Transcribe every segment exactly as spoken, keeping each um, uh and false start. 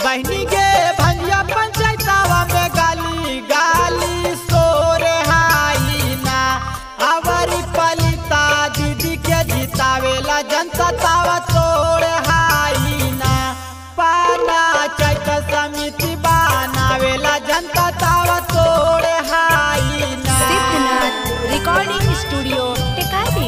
बहनी के भंगिया पंचायतावा में गाली गाली सोर हाई ना। अवरी पलिता दीदी के जितावेला जनता तावा तोड़ हाई ना। पाना चैत समिति बनावेला जनता तावा तोड़ हाई ना। Siddhnath recording studio Tekari.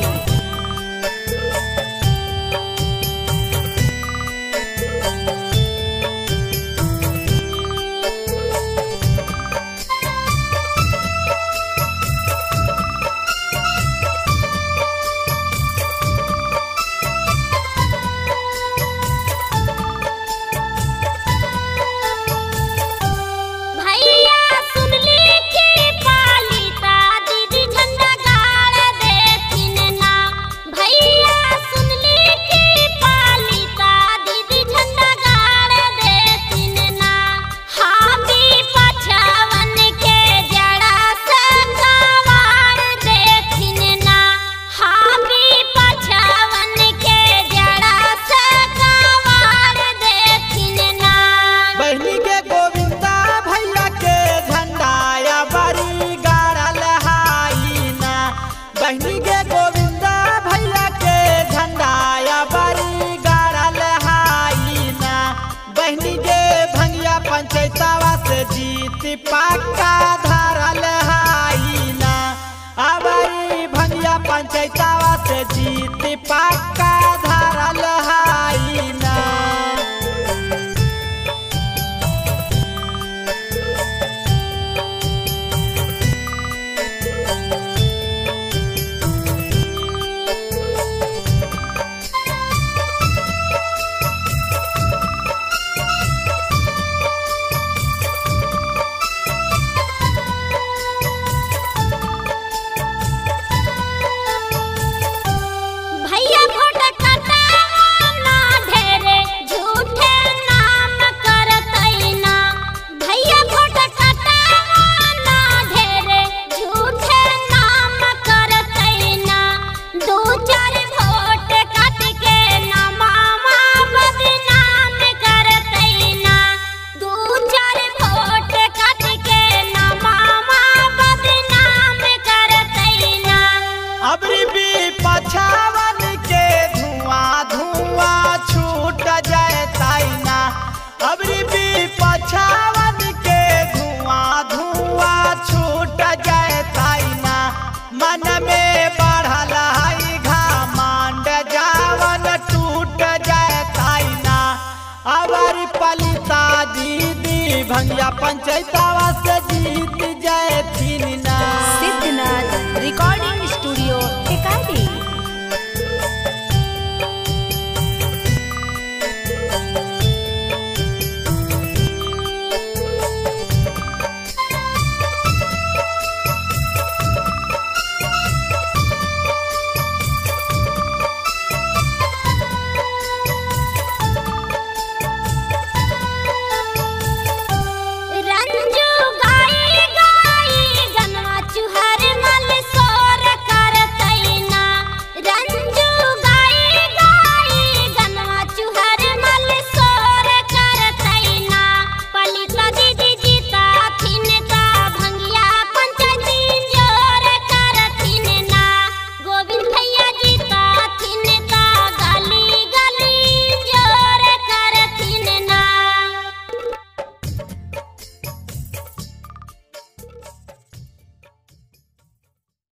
बहनी के गोविंदा भैया के झंडा या बड़ी गाड़ल हाई ना। बहनी के भंगिया पंचायतावा से जीत पक्का धरल हाई ना। अबरी भंगिया पंचायतावा से जीत पक्का धरल हाई ना। पछावन के धुआं धुआं छूट जाए ताइना। अबरी भी पछावन के धुआं धुआं छूट जाए ताइना। मन में बढ़ल है घमंड जावन टूट जाए ताइना। अबरी पलिता दीदी भंगिया पंचायतावा से जीत जाए थीन ना। Siddhnath recording studio Tekari.